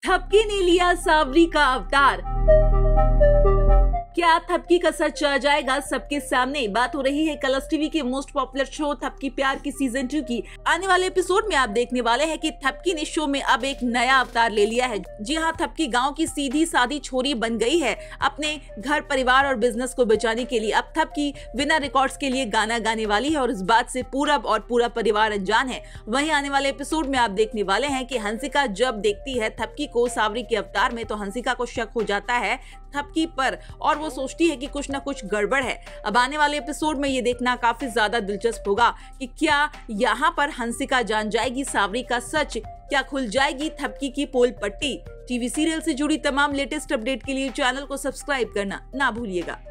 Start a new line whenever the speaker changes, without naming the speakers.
थपकी ने लिया सावरी का अवतार। क्या थपकी का सच आ जाएगा सबके सामने? बात हो रही है कलर्स टीवी के most popular show Thapki Pyar Ki season 2 की। आने वाले एपिसोड में आप देखने वाले हैं कि थपकी ने शो में अब एक नया अवतार ले लिया है। जी हाँ, थपकी गांव की सीधी सादी छोरी बन गई है। अपने घर, परिवार और बिजनेस को बचाने के लिए अब थपकी बिना रिकॉर्ड्स के लिए गाना गाने वाली है और इस बात से पूरा परिवार अनजान है। वहीं आने वाले एपिसोड में आप देखने वाले हैं कि हंसिका जब देखती है थपकी को सावरी के अवतार में, तो हंसिका को शक हो जाता है थपकी पर और वो सोचती है कि कुछ ना कुछ गड़बड़ है। अब आने वाले एपिसोड में ये देखना काफी ज्यादा दिलचस्प होगा कि क्या यहाँ पर हंसिका जान जाएगी सावरी का सच, क्या खुल जाएगी थपकी की पोल पट्टी। टीवी सीरियल से जुड़ी तमाम लेटेस्ट अपडेट के लिए चैनल को सब्सक्राइब करना ना भूलिएगा।